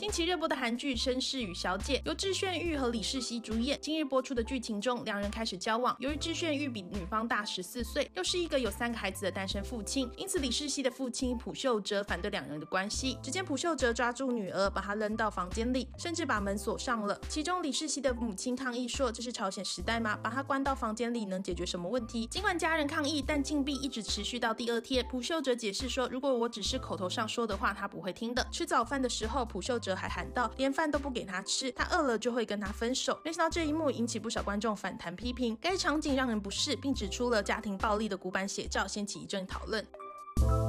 近期热播的韩剧《绅士与小姐》，由智炫玉和李世熙主演。近日播出的剧情中，两人开始交往。由于智炫玉比女方大14岁，又是一个有3个孩子的单身父亲，因此李世熙的父亲朴秀哲反对两人的关系。只见朴秀哲抓住女儿，把她扔到房间里，甚至把门锁上了。其中李世熙的母亲抗议说：“这是朝鲜时代吗？把她关到房间里能解决什么问题？”尽管家人抗议，但禁闭一直持续到第2天。朴秀哲解释说：“如果我只是口头上说的话，他不会听的。”吃早饭的时候，朴秀哲还喊道：“连饭都不给他吃，他饿了就会跟他分手。”没想到这一幕引起不少观众反弹批评，该场景让人不适，并指出了家庭暴力的古板写照，掀起一阵讨论。